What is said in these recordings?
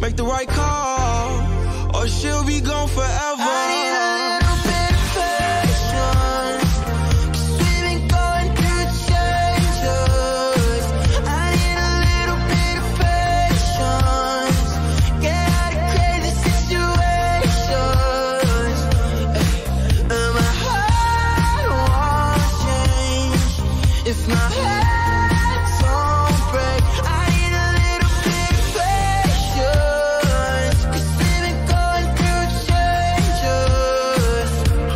make the right call, or she'll be gone forever. I need a little bit of patience, 'cause we've been going through changes. I need a little bit of patience, get out of crazy situations. And my heart won't change if my head don't break. I need a little bit of patience, 'cause we've been going through changes.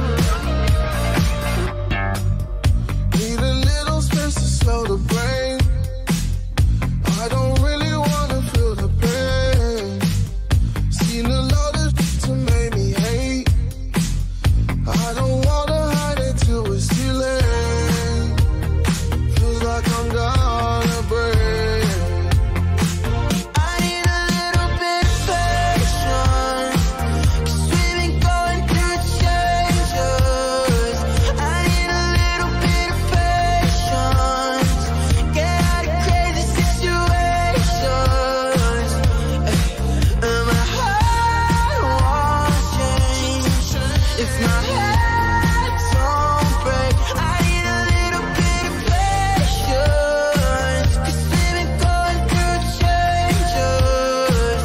Need a little space to slow the brain. I don't really wanna feel the pain. Seen a lot of to make me hate. I don't wanna hide it till it's too late. Feels like I'm gonna break. I need a little bit of patience, 'cause we've been going through changes. I need a little bit of patience, get out of crazy situations. And my heart won't change if my head don't break. I need a little bit of patience, 'cause we've been going through changes.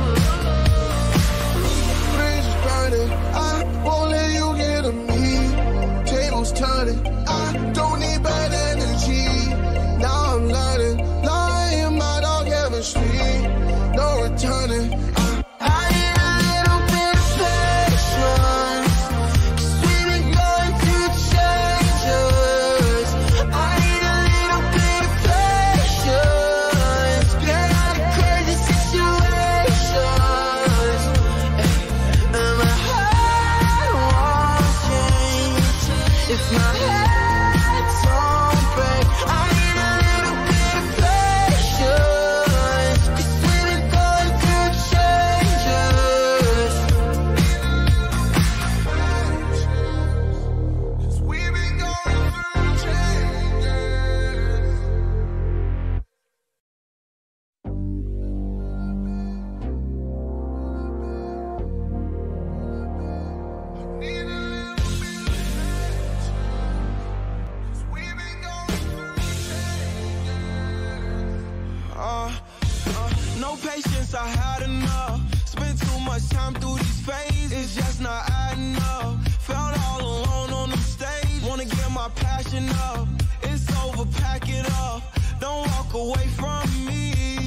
Bridges burning, I won't let you get to me. Tables turning, I don't need bad energy. Now I'm learning, lying my dog chemistry. No returning. I need a little bit of patience, 'cause we've been going through changes. I need a little bit of patience, get out of crazy situations. And my heart won't change if my head don't break. I need a little bit of patience, 'cause we've been going through changes. 'Cause we've been going through changes. Need a little bit of patience, 'cause we've been going through changes. No patience, I had enough. Spent too much time through these phases, it's just not adding up. Felt all alone on the stage, wanna get my passion up. It's over, pack it up, don't walk away from me.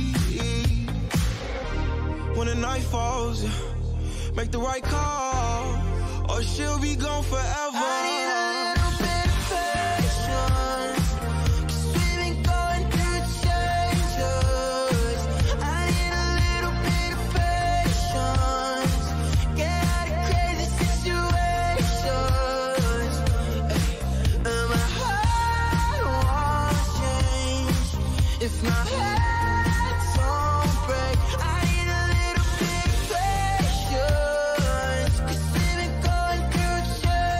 When the night falls, make the right call, or she'll be gone forever. I need a little bit of patience, 'cause we've been going through changes. I need a little bit of patience, get out of crazy situations. And my heart won't change if my head don't break. I need a little bit of patience, 'cause we've been going through changes.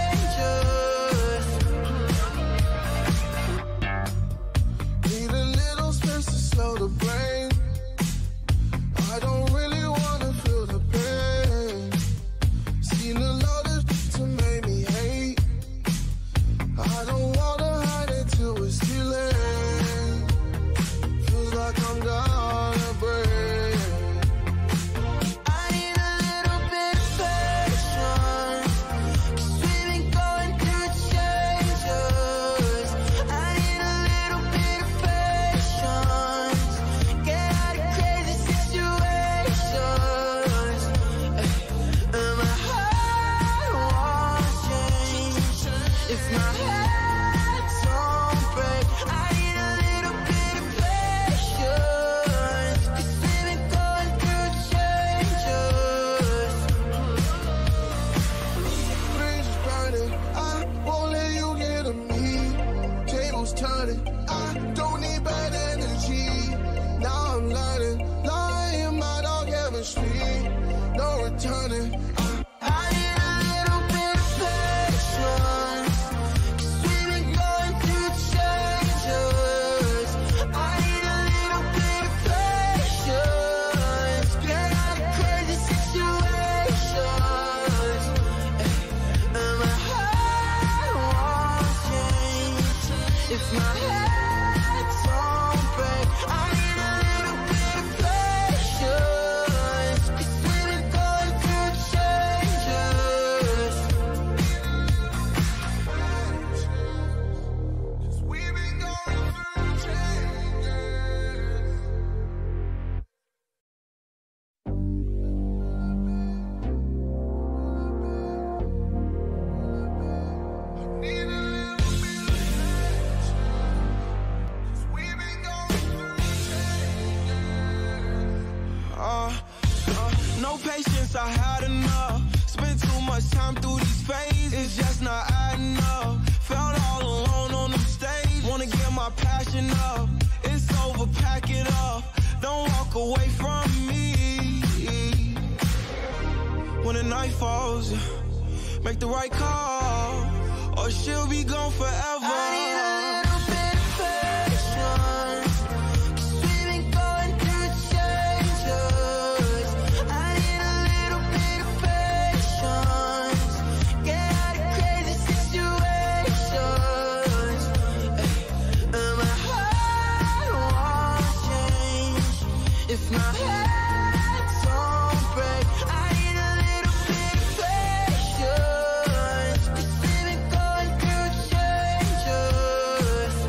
time through these phases. It's just not adding up. Felt all alone on them stage. Wanna get my passion up. It's over, pack it up. Don't walk away from me. When the night falls, make the right call, or she'll be gone forever. I need a little bit of patience, 'cause we've been going through changes. I need a little bit of patience, get out of crazy situations. And my heart won't change if my head don't break. I need a little bit of patience, 'cause we've been going through changes.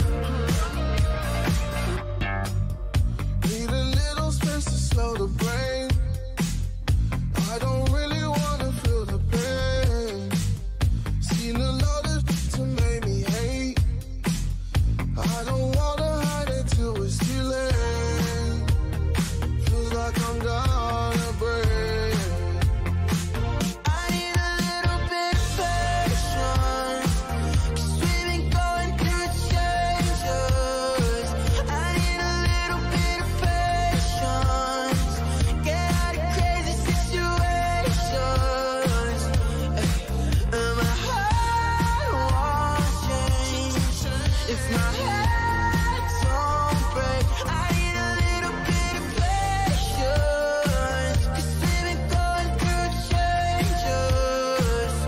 Need a little space to slow the brain. I don't really wanna feel the pain. Seen a lot of to make me hate. I don't wanna hide it till it's too late. Feels like I'm gonna break. I need a little bit of patience, 'cause we've been going through changes. I need a little bit of patience, get out of crazy situations. And my heart won't change if my head don't break. I need a little bit of patience, 'cause we've been going through changes.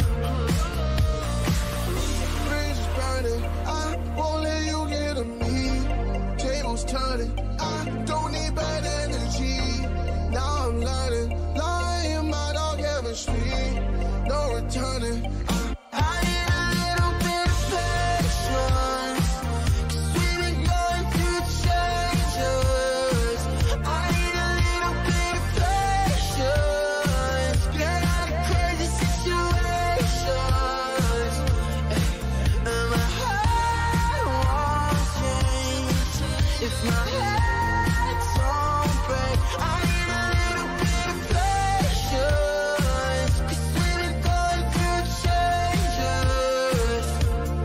Bridge is burning, I won't let you get to me. Tables turning, I don't need bad energy. Now I'm learning, lying my dog chemistry. No returning. I need a little bit of patience, 'cause we've been going through changes. I need a little bit of patience, get out of crazy situations. And my heart won't change if my head don't break. I need a little bit of patience, 'cause we've been going through changes.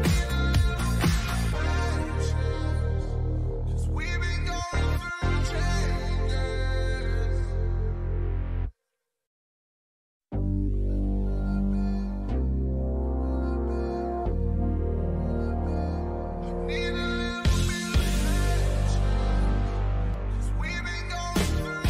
'Cause we've been going through changes. Need a little bit of patience, 'cause we've been going through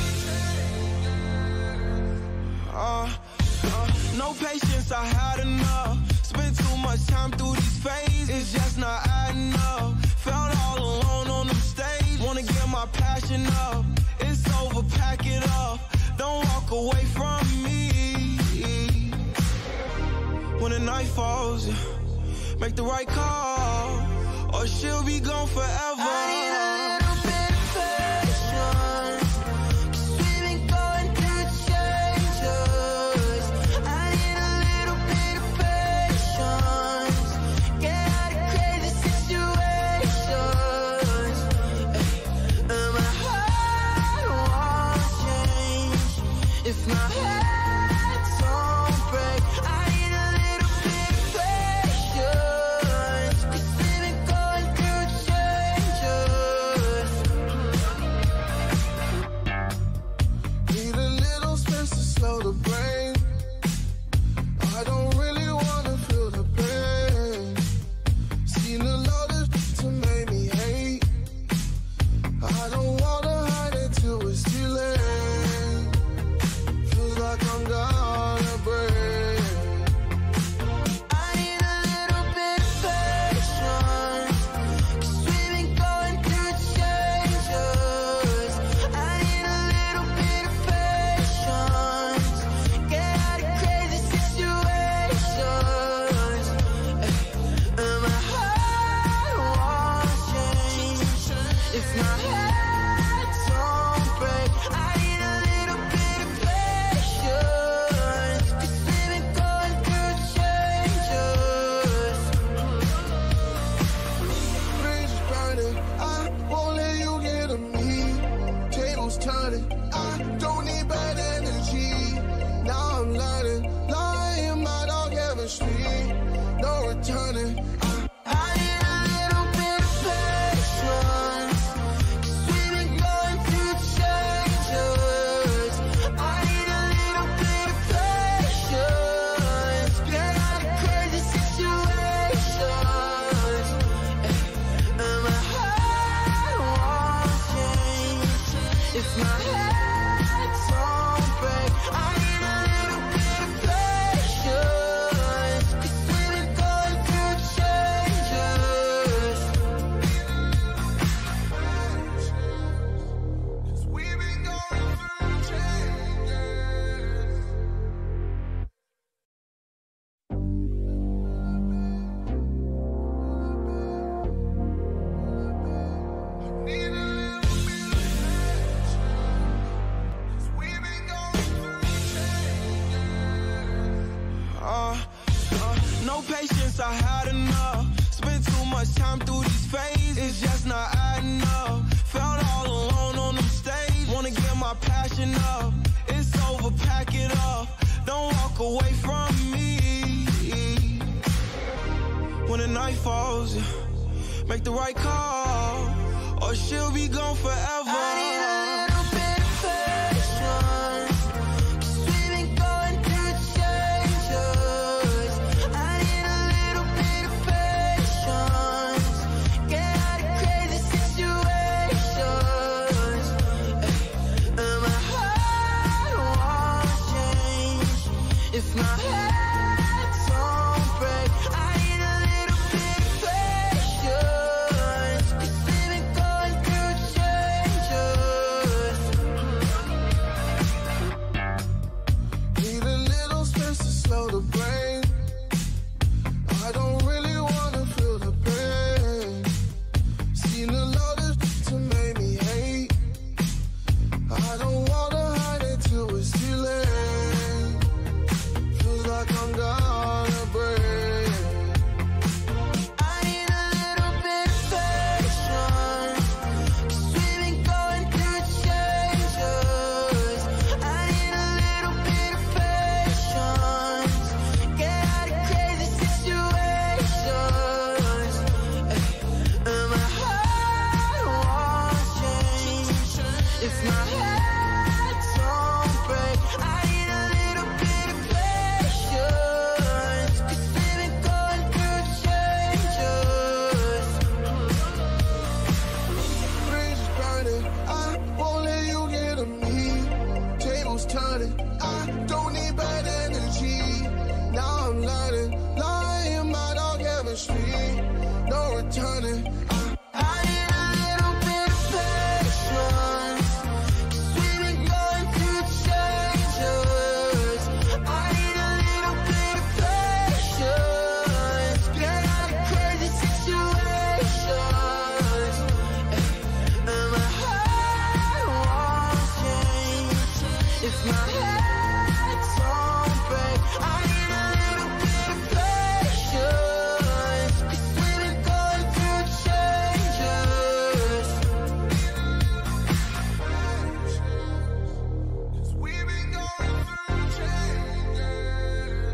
changes. No patience, I had enough. Spent too much time through these phases. It's just not adding up. Felt all alone on them stage. Wanna get my passion up. It's over, pack it up. Don't walk away from me. When the night falls, make the right call, or she'll be gone forever. I need a little bit of patience, 'cause we've been going through changes. I need a little bit of patience, get out of crazy situations. And my heart won't change if my head don't break. I need a little bit of patience, 'cause we've been going through changes. No patience, I had enough. Spent too much time through these phases, it's just not adding up. Felt all alone on them stage, wanna get my passion up. It's over, pack it up, don't walk away from me. When the night falls, make the right call, or she'll be gone forever. I need a little bit of patience, 'cause we've been going through changes. I need a little bit of patience, get out of crazy situations. And my heart won't change if my head don't break. I need a little bit of patience, 'cause we've been going through changes. Need a little space to slow the brain. I don't really wanna feel the pain. Seen a lot of to make me hate. I don't wanna hide it till it's too late. Feels like I'm gonna break. I need a little bit of patience, 'cause we've been going through changes. I need a little bit of patience, get out of crazy situations. And my heart won't change if my head don't break. I need a little bit of patience, 'cause we've been going through changes. Bridge is burning, I won't let you get to me. Tables turning, I don't need bad energy. Now I'm learning, lying my dog chemistry. No returning. I need a little bit of patience, 'cause we've been going through changes. I need a little bit of patience, get out of crazy situations. And my heart won't change if my head don't break. I need a little bit of patience, 'cause we've been going through changes. 'Cause we've been going through changes.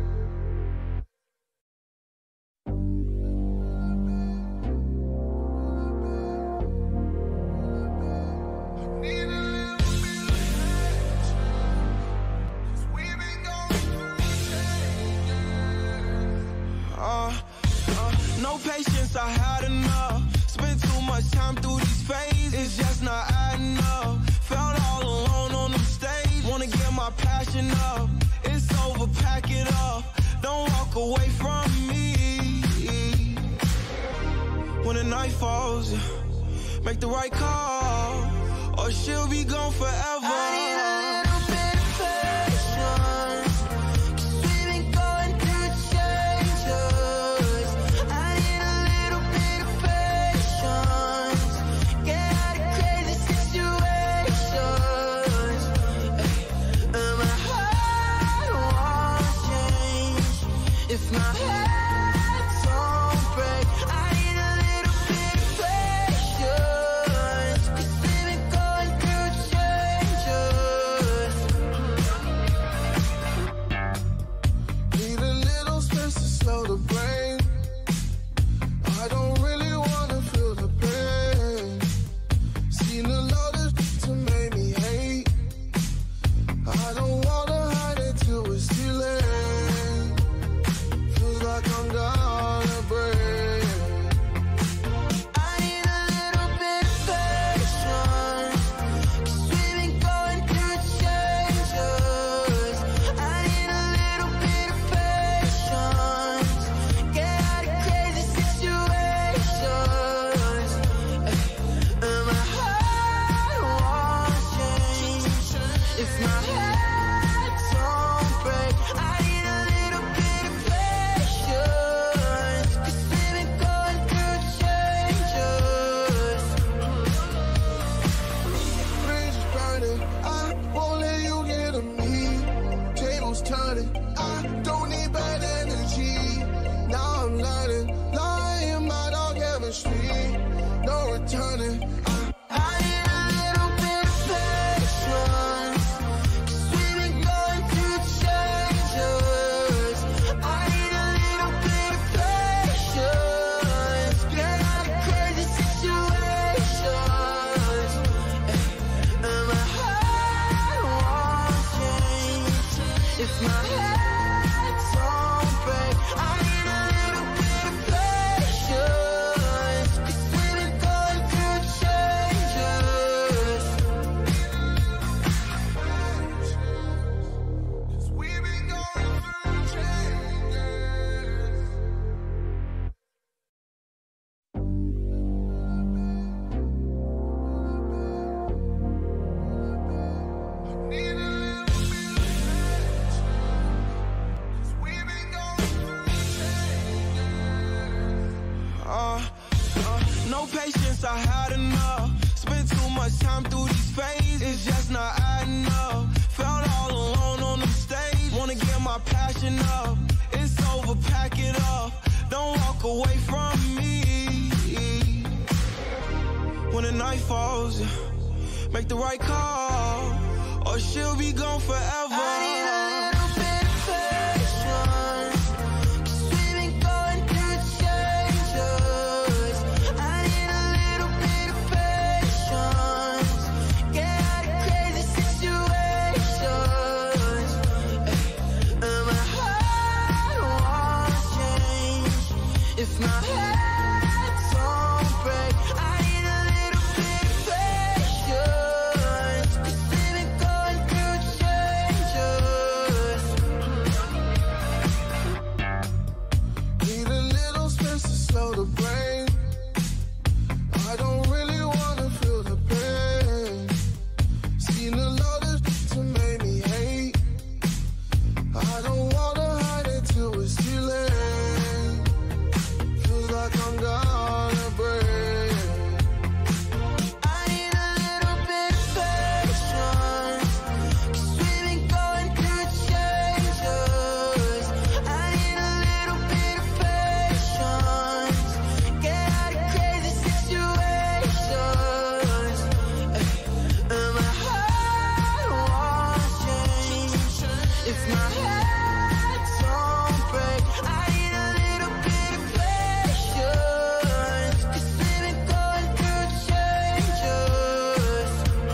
Need a little bit of patience, 'cause we've been going through changes. No patience, I had enough. Spent too much time through these phases, it's just not adding up. Felt all alone on them stage, wanna get my passion up. It's over, pack it up, don't walk away from me. When the night falls, make the right call, or she'll be gone forever. I need a little bit of patience, 'cause we've been going through changes. I need a little bit of patience, get out of crazy situations. And my heart won't change if my head don't break. I need a little bit of patience, 'cause we've been going through changes. Need a little space to slow the brain. I don't really wanna feel the pain. Seen a lot of to make me hate. I don't wanna hide it till it's too late. Feels like I'm gonna break. I need a little bit of patience, 'cause we've been going through changes. I need a little bit of patience, get out of crazy situations. And my heart won't change if my head don't break. I need a little bit of patience, no patience, I had enough. Spent too much time through these phases, it's just not adding up. Felt all alone on the stage, wanna get my passion up. It's over, pack it up, don't walk away from me. When the night falls, make the right call, or she'll be gone forever. I need a little bit of patience, 'cause we've been going through changes. I need a little bit of patience, get out of crazy situations. And my heart won't change if my head don't break. I need a little bit of patience, 'cause we've been going through changes. Need a little space to slow the brain. I don't really wanna feel the pain. Seen a lot of to make me hate. I don't wanna hide it till it's too late. Feels like I'm gonna break. I need a little bit of patience, 'cause we've been going through changes. I need a little bit of patience, get out of crazy situations. And my heart won't change if my head don't break. I need a little bit of patience, 'cause we've been going through changes.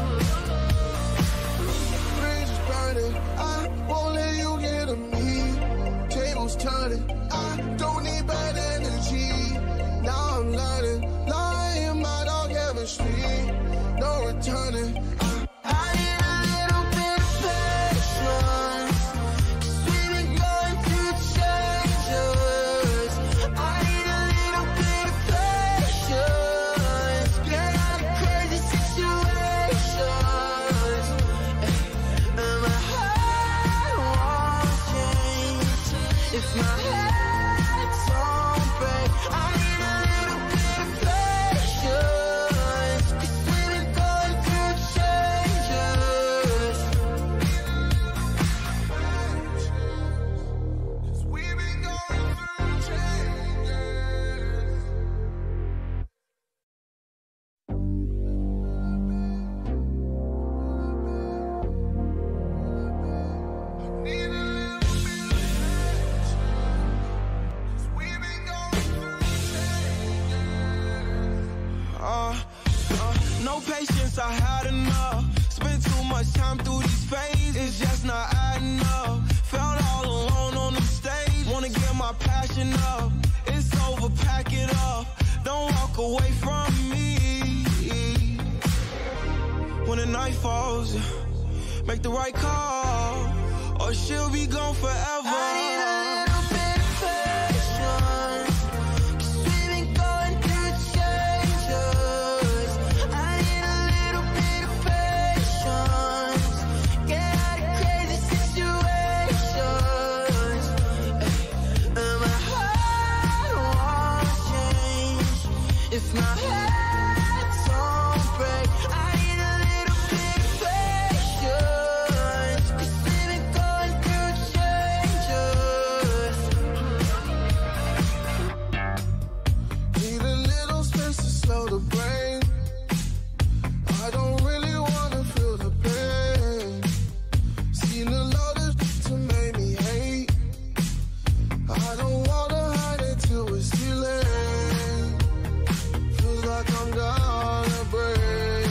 Bridges burning, I won't let you get to me. Tables turning, I don't need bad energy. Now I'm learning, lying my dog chemistry. No returning. I need a little bit of patience, 'cause we've been going through changes. I need a little bit of patience, get out of crazy situations. And my heart won't change if my head don't break. I need a little bit of patience, 'cause we've been going through changes. 'Cause we've been going through changes. Need a little bit of patience, 'cause we've been going through changes. No patience, I had enough. Spent too much time through these phases, it's just not adding up. Felt all alone on the stage, wanna get my passion up. It's over, pack it up, don't walk away from me. When the night falls, make the right call, or she'll be gone forever. I need a little bit of patience, 'cause we've been going through changes. I need a little bit of patience, get out of crazy situations. And my heart won't change if my head don't break. I need a little bit of patience, 'cause we've been going through changes. Need a little space to slow the brain. I don't really wanna feel the pain. Seen a lot of to make me hate. I don't wanna hide it till it's too late. Feels like I'm gonna break.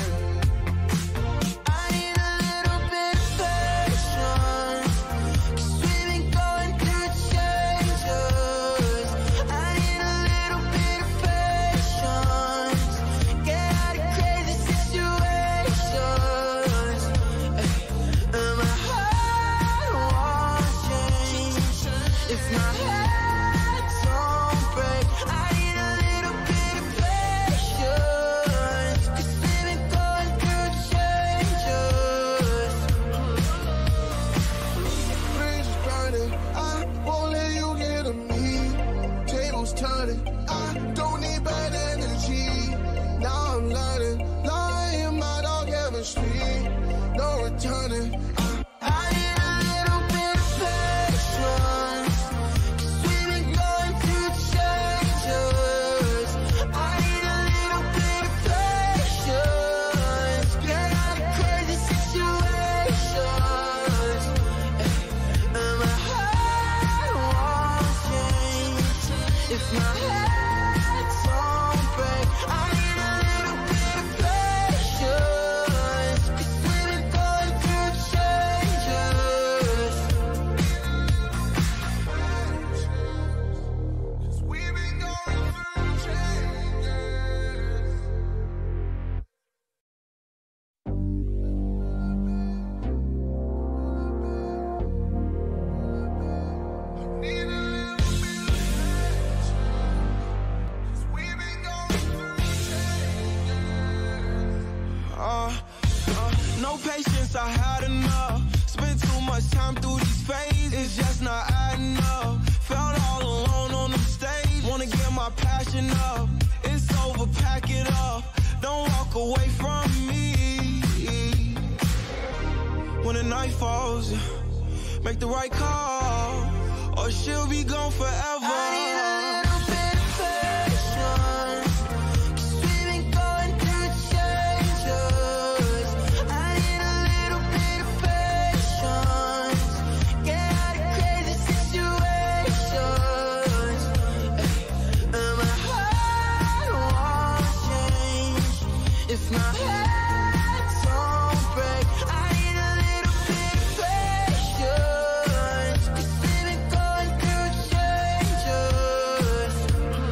I need a little bit of patience, 'cause we've been going through changes. I need a little bit of patience, get out of crazy situations. And my heart won't change if my head don't break. I need a little bit of patience, 'cause we've been going through changes. Bridges burning, I won't let you get to me. Tables turning, I don't need bad energy. If my heart don't break, I need a little bit of patience, 'cause we've been going through changes. We've been going through changes. Need a little bit of patience, 'cause we've been going through changes. No patience, I had enough. Spent too much time through these phases, it's just not adding up. Felt all alone on the stage, wanna get my passion up. It's over, pack it up, don't walk away from me. When the night falls, make the right call, or she'll be gone forever. I need a little bit of patience, 'cause we've been going through changes. I need a little bit of patience, get out of crazy situations. And my heart won't change if my head don't break. I need a little bit of patience, 'cause we've been going through changes.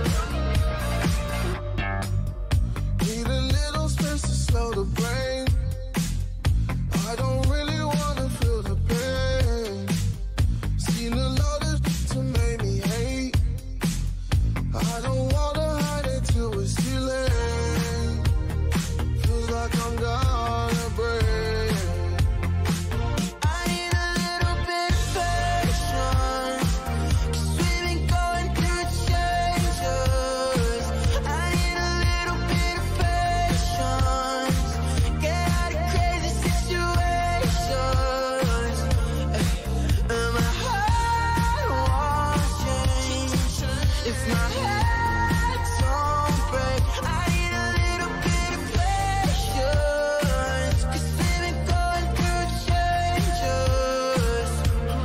Need a little space to slow the brain. I don't really wanna feel the pain. Seen a lot of to make me hate. I don't wanna hide it till it's too late. Feels like I'm gonna break. I need a little bit of patience, 'cause we've been going through changes. I need a little bit of patience, get out of crazy situations. And my heart won't change if my head don't break. I need a little bit of patience, 'cause we've been going through changes.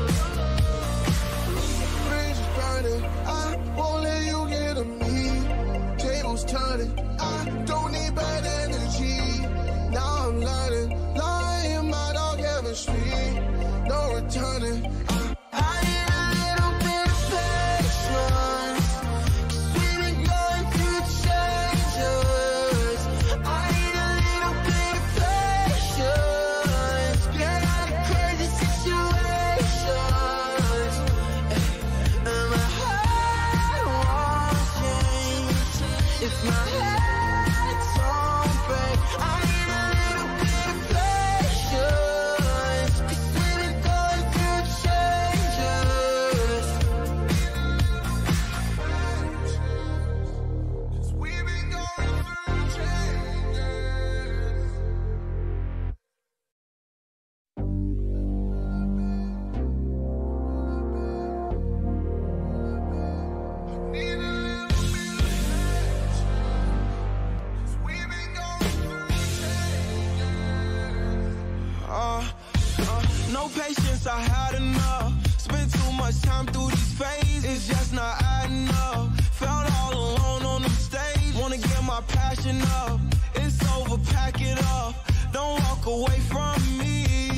Bridge is burning, I won't let you get to me. Tables turning, I don't need bad energy. Now I'm learning, lying my dog chemistry. No returning. I need a little bit of patience, 'cause we've been going through changes. I need a little bit of patience, get out of crazy situations. And my heart won't change if my head don't break. I need a little bit of patience, 'cause we've been going through changes. 'Cause we've been going through changes. Need a little bit of patience, 'cause we've been going through changes. No patience, I had enough. Spent too much time through these phases, it's just not adding up. Felt all alone on the stage, wanna get my passion up. It's over, pack it up, don't walk away from me.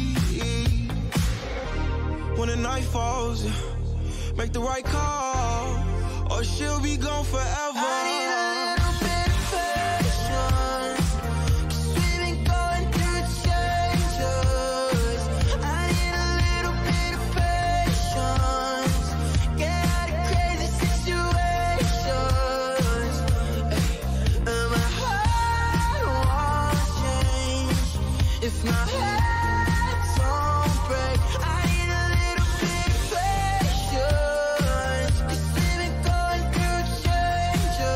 When the night falls, make the right call, or she'll be gone forever. I need a little bit of patience, 'cause we've been going through changes. I need a little bit of patience, get out of crazy situations. And my heart won't change if my head don't break. I need a little bit of patience, 'cause we've been going through changes.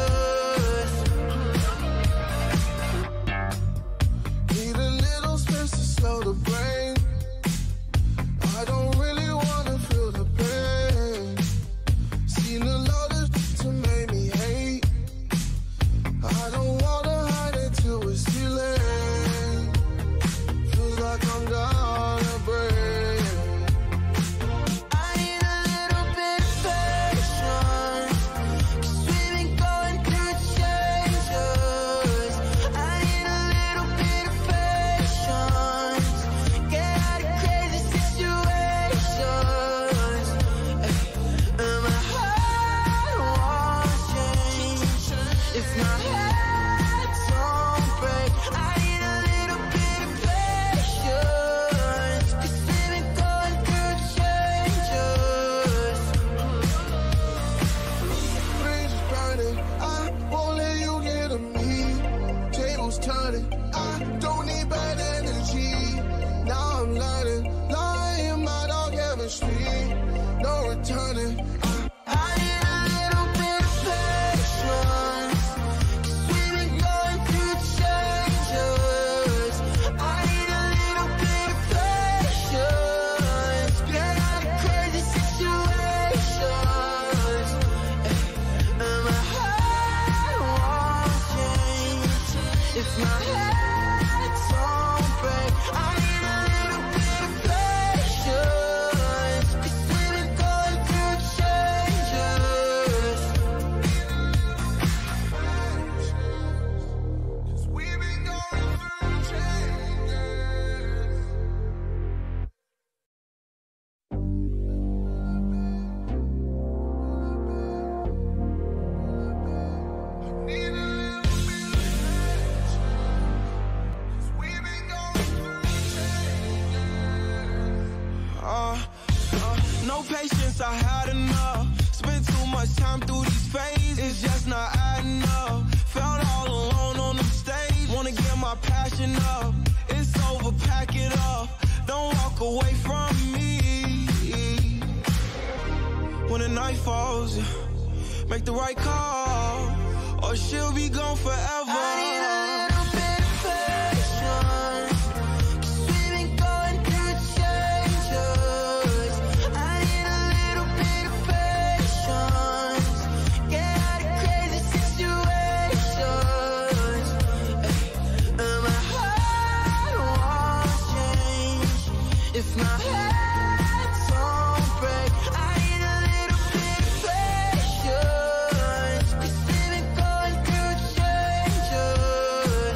patience, I had enough. Spent too much time through these phases, it's just not adding up. Felt all alone on the stage, wanna get my passion up. It's over, pack it up, don't walk away from me. When the night falls, make the right call, or she'll be gone forever. I need a little bit of patience, 'cause we've been going through changes. I need a little bit of patience, get out of crazy situations. And my heart won't change if my head don't break. I need a little bit of patience, 'cause we've been going through changes.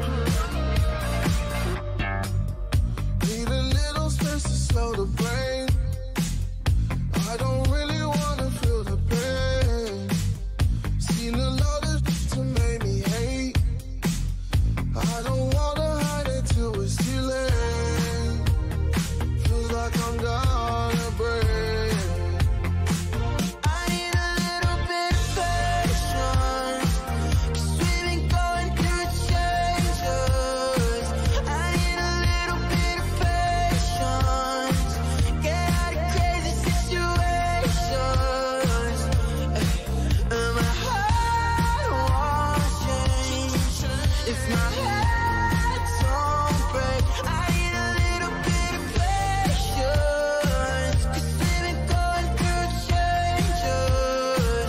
Need a little space to slow the brain. I don't really wanna feel the pain. Seen a lot of to make me hate. I don't wanna hide it till it's too late. Feels like I'm gonna break. I need a little bit of patience, 'cause we've been going through changes. I need a little bit of patience, get out of crazy situations. And my heart won't change if my head don't break. I need a little bit of patience, 'cause we've been going through changes.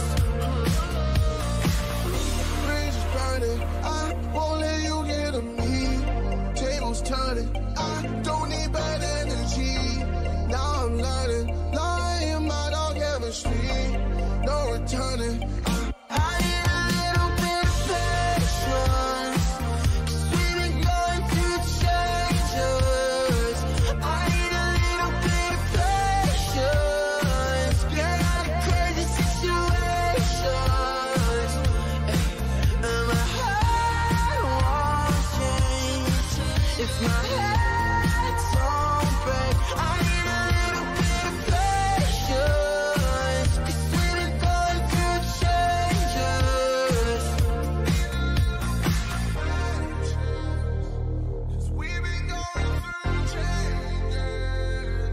Bridge is burning, I won't let you get to me. Tables turning, I don't need bad energy. Now I'm learning, lying my dog chemistry. No returning. I need a little bit of patience, 'cause we've been going through changes. I need a little bit of patience, get out of crazy situations. And my heart won't change if my head don't break. I need a little bit of patience, 'cause we've been going through changes. 'Cause we've been going through changes.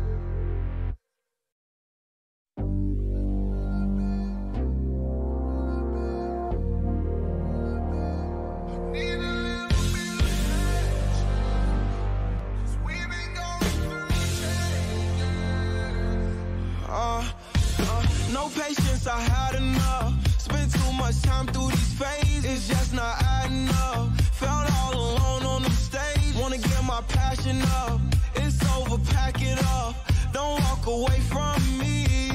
Need a little bit of patience, 'cause we've been going through changes. No patience, I had enough. Spent too much time through these phases, it's just not adding up. Felt all alone on the stage, wanna get my passion up. It's over, pack it up, don't walk away from me.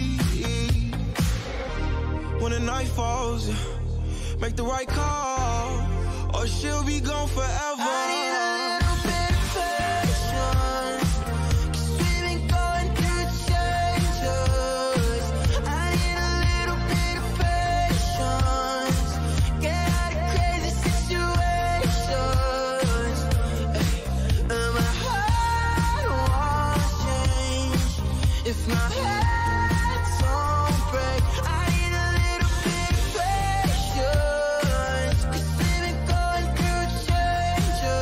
When the night falls, make the right call, or she'll be gone forever. I need a little bit of patience, 'cause we've been going through changes. I need a little bit of patience, get out of crazy situations. And my heart won't change if my head don't break. I need a little bit of patience, 'cause we've been going through changes.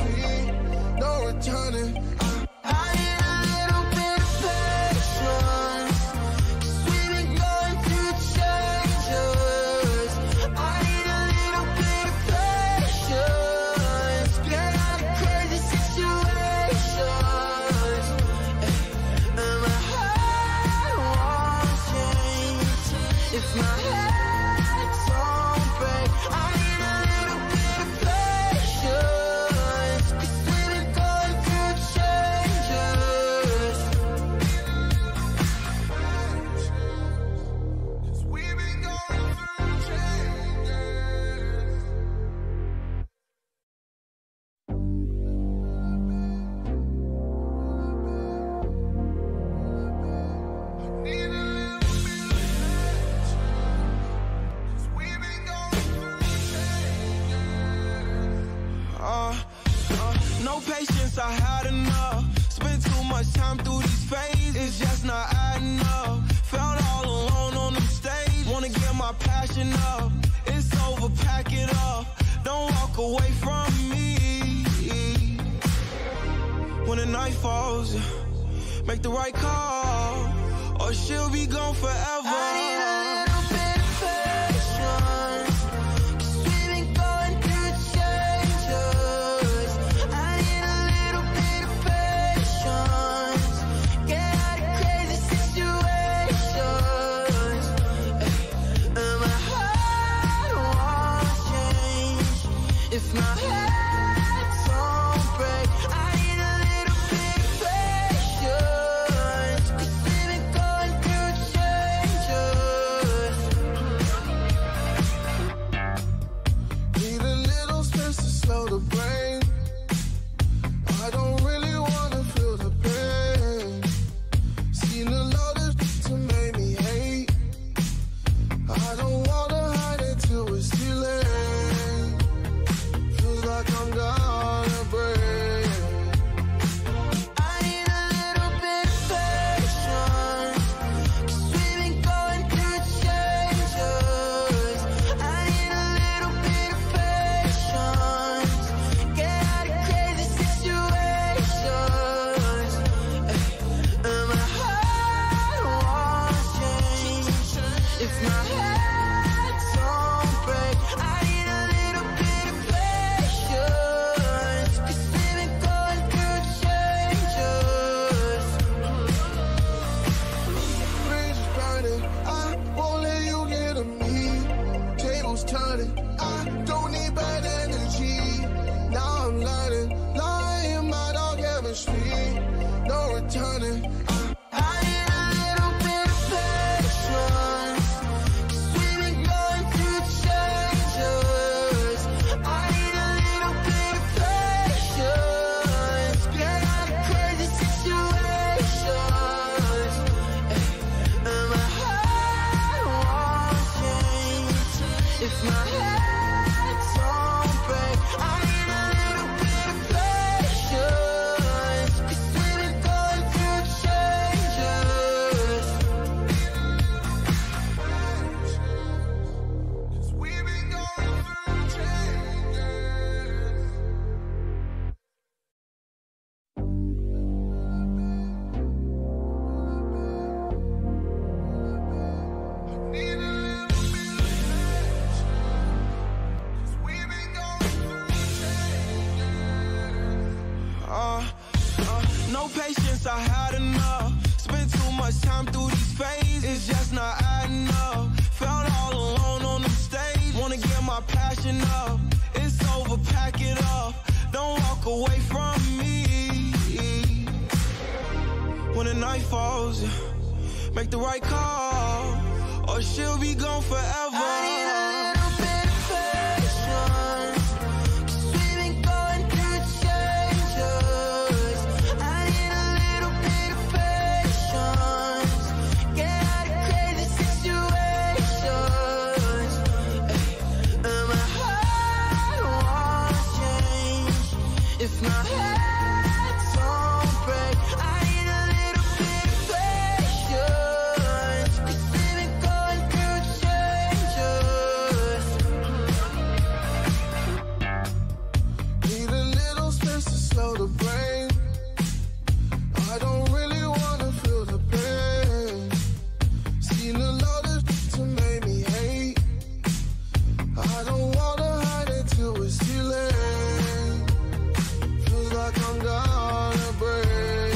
sweet, no returning. I need a little bit of patience, 'cause we've been going through changes. I need a little bit of patience, get out of crazy situations. And my heart won't change if my head don't break. I need a little bit of patience, 'cause we've been going through changes. We've been going through changes. Need a little bit of patience, 'cause we've been going through changes. No patience, I had enough. Spent too much time through these phases, it's just not adding up. Felt all alone on the stage, wanna get my passion up. It's over, pack it up, don't walk away from me. When the night falls, make the right call, or she'll be gone forever. I need a little bit of patience, 'cause we've been going through changes. I need a little bit of patience, get out of crazy situations. And my heart won't change if my head don't break. I need a little bit of patience, 'cause we've been going through changes. Need a little space to slow the brain. I don't really wanna feel the pain. Seen a lot of to make me hate. I don't wanna hide it till it's too late. Feels like I'm gonna break. I need a little bit of patience, 'cause we've been going through changes. I need a little bit of patience, get out of crazy situations. And my heart won't change if my head don't break. I need a little bit of patience, 'cause we've been going through changes. Bridges burning, I won't let you get to me. Tables turning, I don't need bad energy. Now I'm learning, lying my dog chemistry, no returning. I need a little bit of patience, 'cause we've been going through changes. I need a little bit of patience, get out of crazy situations. And my heart won't change if my head don't break. I need a little bit of patience, 'cause we've been going through changes. 'Cause we've been going through changes. Need a little bit of patience, 'cause we've been going through changes. No patience, I had enough. Spent too much time through these phases, it's just not adding up. Felt all alone on the stage, wanna get my passion up. It's over, pack it up, don't walk away from me. When the night falls, make the right call, or she'll be gone forever. I need a little bit of patience, 'cause we've been going through changes. I need a little bit of patience, get out of crazy situations. And my heart won't change if my head don't break. I need a little bit of patience, 'cause we've been going through changes. Need a little space like I'm gonna break.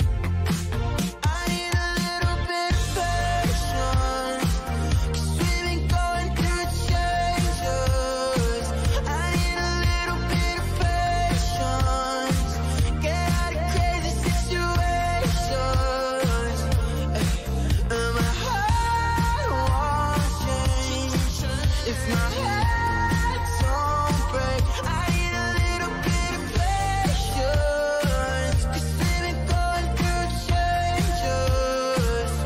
I need a little bit of patience, 'cause we've been going through changes. I need a little bit of patience, get out of crazy situations. And my heart won't change if my head don't break. I need a little bit of patience, 'cause we've been going through changes.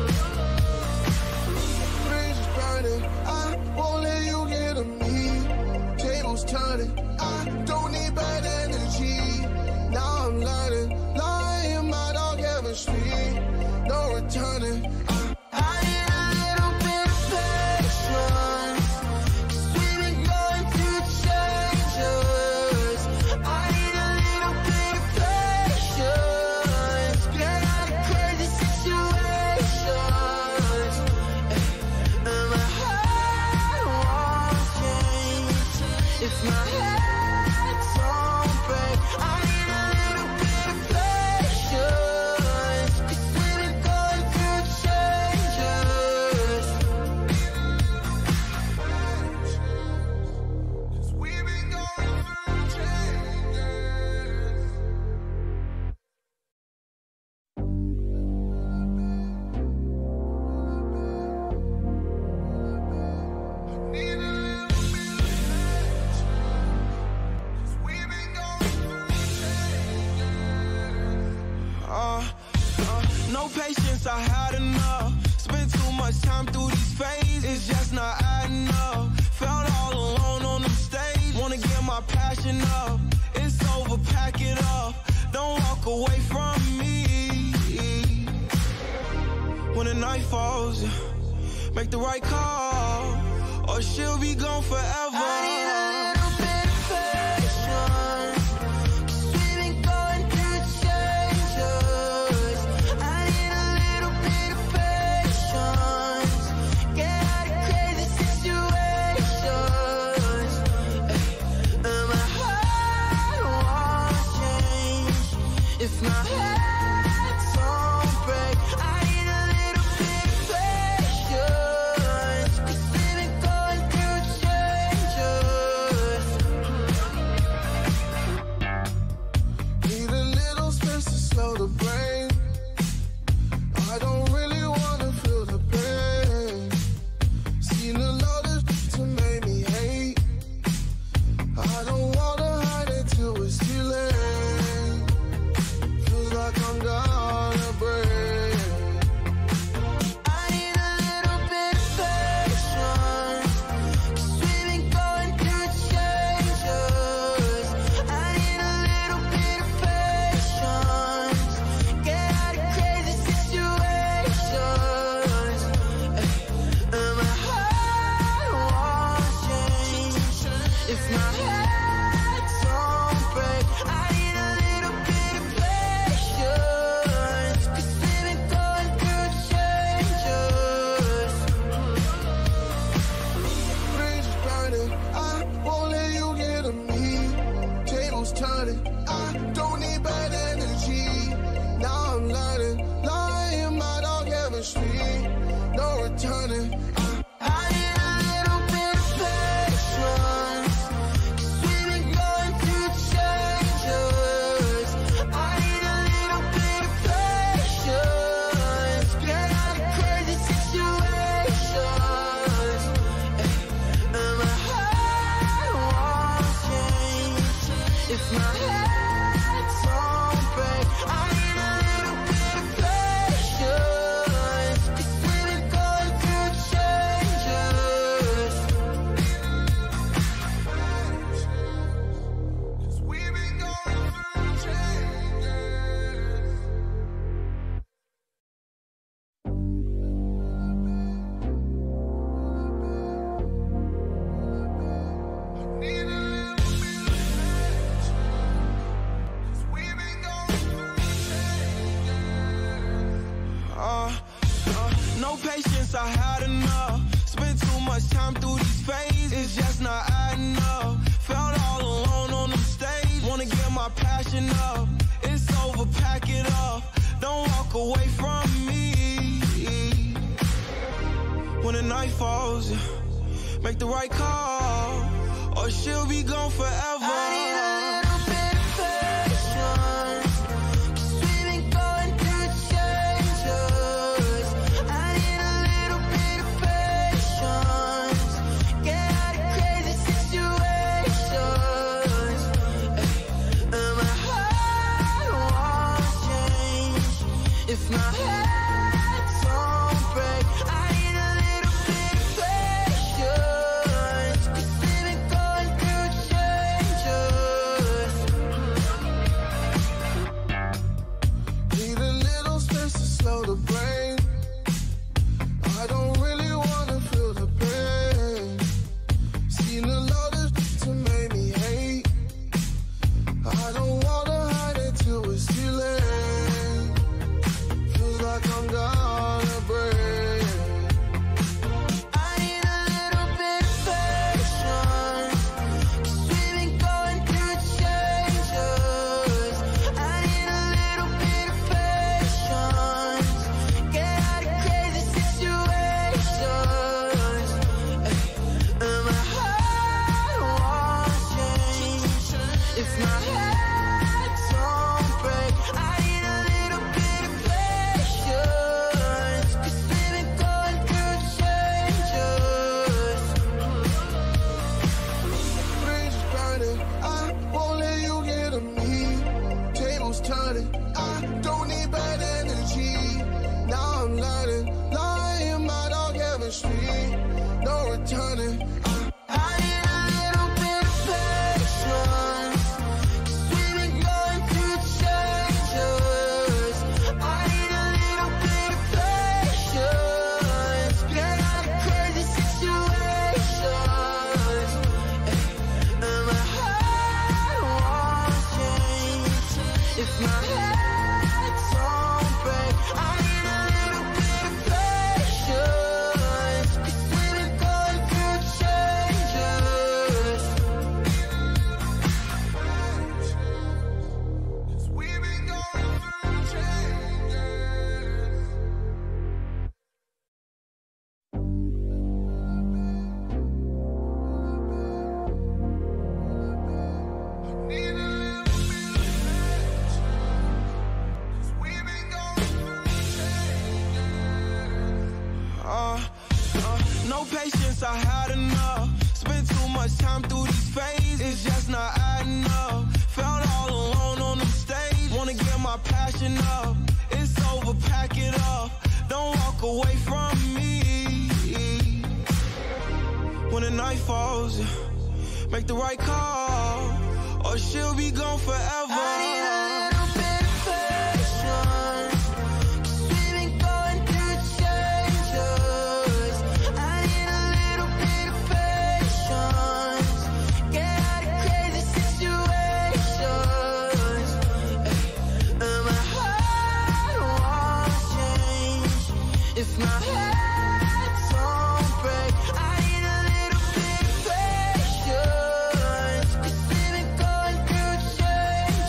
Bridge is burning, I won't let you get to me. Tables turning, I don't need bad energy. Now I'm learning, lying my dog chemistry. No returning. I need a little bit of patience, 'cause we've been going through changes. I need a little bit of patience, get out of crazy situations. And my heart won't change if my head don't break. I need a little bit of patience, 'cause we've been going through changes. 'Cause we've been going through changes. Need a little bit of patience, 'cause we've been going through changes. No patience, I had enough. Spent too much time through these phases, it's just not adding up. Felt all alone on them stage, wanna get my passion up. It's over, pack it up, don't walk away from me. When the night falls, make the right call, or she'll be gone forever. I need a little bit of patience, 'cause we've been going through changes. I need a little bit of patience, get out of crazy situations. And my heart won't change if my head don't break. I need a little bit of patience, 'cause we've been going through changes. Need a little space to slow the brain. I don't really wanna feel the pain. Seen a lot of to make me hate. I don't wanna hide it till it's too late. Feels like I'm gonna break. I need a little bit of patience, 'cause we've been going through changes. I need a little bit of patience, get out of crazy situations. And my heart won't change if my head don't break. I need a little bit of patience, 'cause we've been going through changes. Bridge is burning, I won't let you get to me. Tables turning, I don't need bad energy. Now I'm learning, lying my dog chemistry. No returning. I need a little bit of patience, 'cause we've been going through changes. I need a little bit of patience, get out of crazy situations. And my heart won't change if my head don't break. I need a little bit of patience, 'cause we've been going through changes. 'Cause we've been going through changes. Need a little bit of patience, 'cause we've been going through changes. No patience, I had enough. Spent too much time through these phases, it's just not adding up. Felt all alone on them stage, wanna get my passion passion up. It's over, pack it up. Don't walk away from me. When the night falls, make the right call, or she'll be gone forever. I need a little bit of patience, 'cause we've been going through changes. I need a little bit of patience, get out of crazy situations. And my heart won't change if my head don't break. I need a little bit of patience, 'cause we've been going through changes. Need a little space to slow the brain. I don't really wanna feel the pain. Seen a lot of to make me hate. I don't wanna hide it till it's too late. Feels like I'm gonna break. I need a little bit of patience, 'cause we've been going through changes. I need a little bit of patience, get out of crazy situations. And my heart won't change if my head don't break. I need a little bit of patience, 'cause we've been going through changes. Bridge burning, I won't let you get to me. Tables turning, I don't need bad energy. Now I'm learning, lying my dog chemistry. No returning. I need a little bit of patience, 'cause we've been going through changes. I need a little bit of patience, get out of crazy situations. And my heart won't change if my head don't break. I need a little bit of patience, 'cause we've been going through changes. 'Cause we've been going through changes. Need a little bit of patience, 'cause we've been going through changes. No patience, I had enough. Spent too much time through these phases, it's just not adding up. Felt all alone on the stage, wanna get my passion up. It's over, pack it up. Don't walk away from me. When the night falls, make the right call, or she'll be gone forever. I need a little bit of patience, 'cause we've been going through changes. I need a little bit of patience, get out of crazy situations. And my heart won't change if my head don't break. I need a little bit of patience, 'cause we've been going through changes.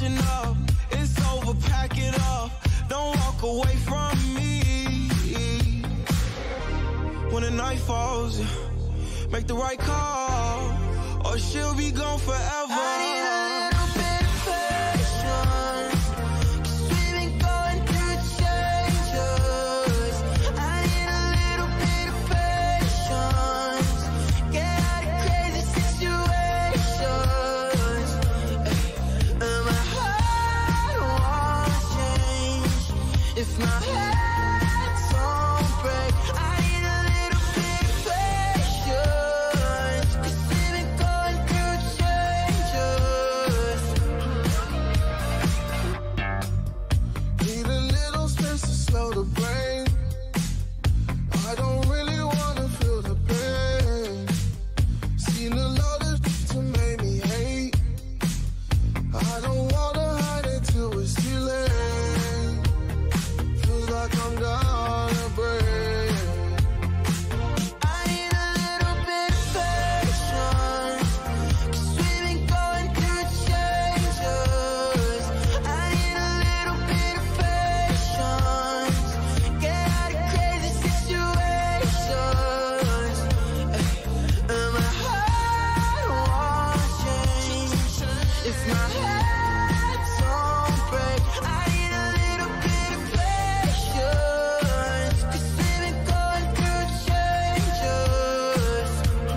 passion up. It's over, pack it up. Don't walk away from me. When the night falls, make the right call, or she'll be gone forever. I need a little bit of patience, 'cause we've been going through changes. I need a little bit of patience, get out of crazy situations. And my heart won't change if my head don't break. I need a little bit of patience, 'cause we've been going through changes. Need a little space to slow the brain. I don't really wanna feel the pain. Seen a lot of to make me hate. I don't wanna hide it till it's too late. Feels like I'm gonna break. I need a little bit of patience, 'cause we've been going through changes. I need a little bit of patience, get out of crazy situations. And my heart won't change if my head don't break. I need a little bit of patience, 'cause we've been going through changes.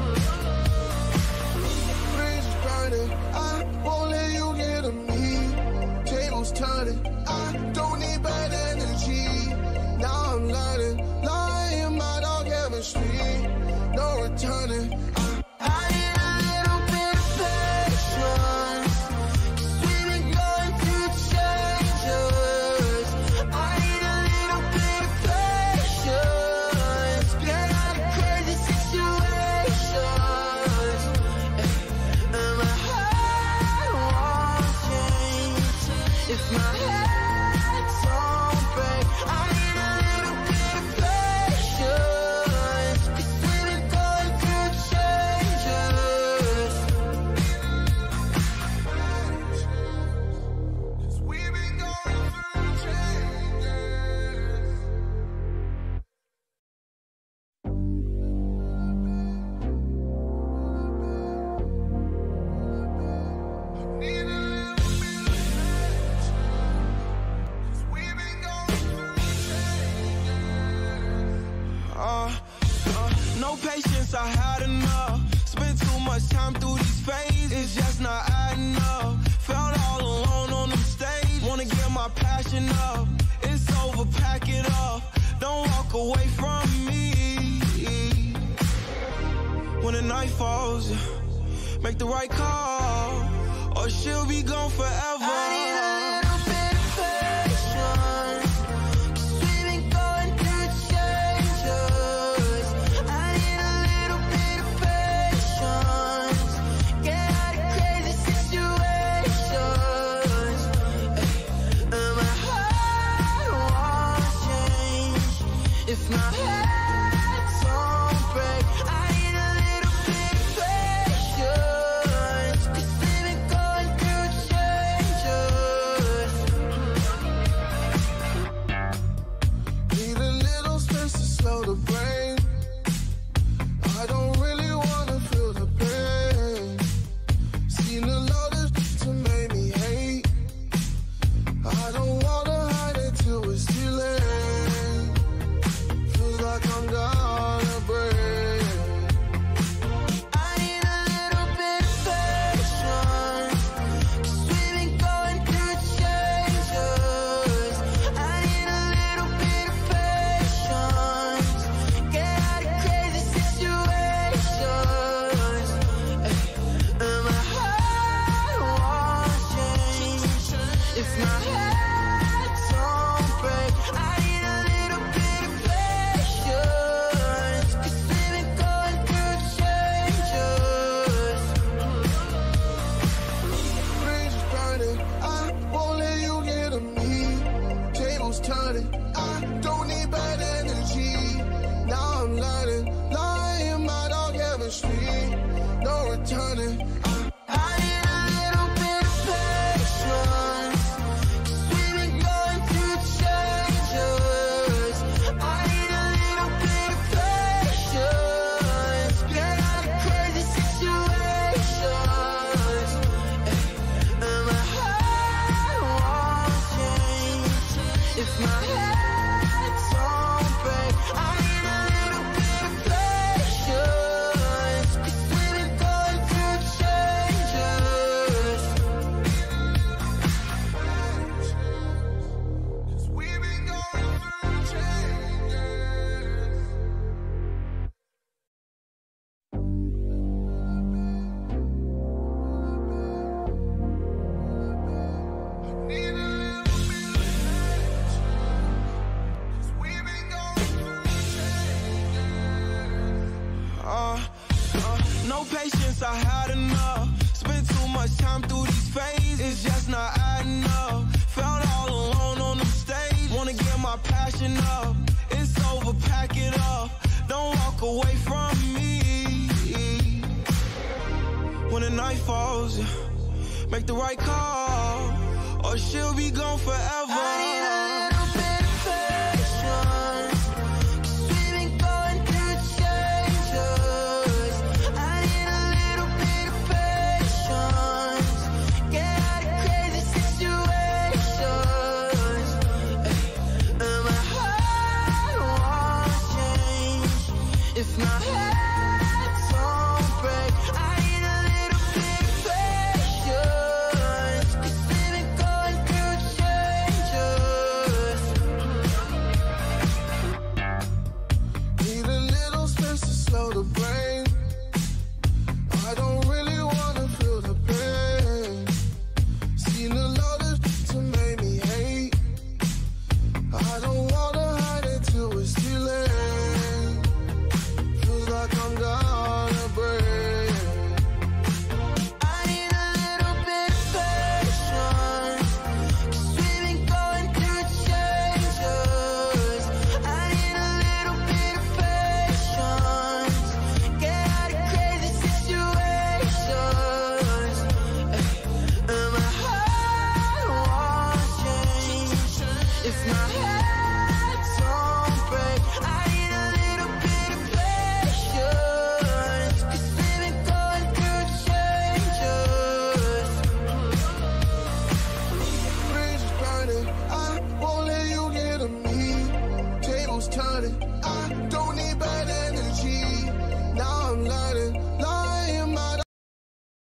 Bridges burning, I won't let you get to me. Tables turning, I don't need bad energy. Now I'm learning, lying about our chemistry. No returning. I need a little bit of patience, 'cause we've been going through changes. I need a little bit of patience, get out of crazy situations. And my heart won't change if my head don't break. I need a little bit of patience, 'cause we've been going through changes. 'Cause we've been going through changes. Need a little bit of patience, 'cause we've been going through changes. No patience, I had enough. Spent too much time through these phases, it's just not adding up. Felt all alone on them stage, wanna get my passion up. It's over, pack it up. Don't walk away from me. When the night falls, make the right call, or she'll be gone forever. I need a little bit of patience, 'cause we've been going through changes. I need a little bit of patience, get out of crazy situations. And my heart won't change if my head don't break. I need a little bit of patience, 'cause we've been going through changes. when the night falls, yeah. Make the right call, or she'll be gone forever.